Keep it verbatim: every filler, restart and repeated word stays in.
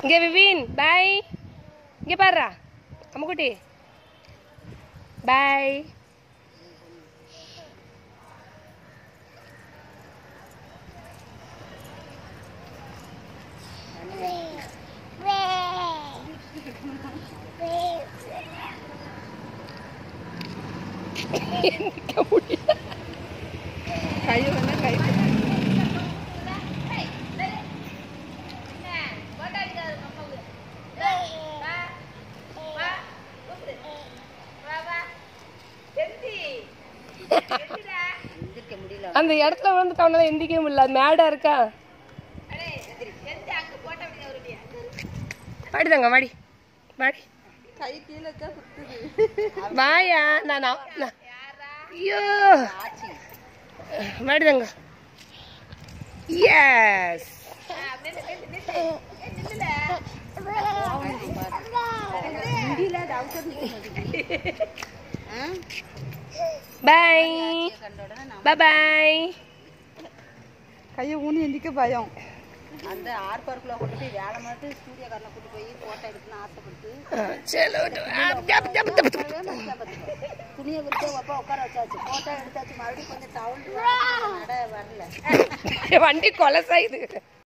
இங்கே விவின் பாய். இங்கே பாருடா அம்முக்குட்டி பாய். அந்த இடத்துல விழுந்துட்டவனால எந்திக்க முடியல, மேடா இருக்கா. பாடிதாங்க வாடி வாடி வாயா. நான் ஐயோ வாடிதாங்க. எஸ் பாய் பாய். கையை ஊனி எந்திக்க பயம். அந்த ஆர் பார்க்குள்ள கொண்டு போய் வேலை மாட்டு ஸ்டூடியோக்காரனை கூட்டு போய் போட்டோ எடுக்கணும்னு ஆசைப்பட்டு துணியை விட்டு அப்பா உட்கார வச்சாச்சு, போட்டோ எடுத்தாச்சு, மறுபடியும் கொஞ்சம் டவுன் வரல. வண்டி கொலை செய்யுது.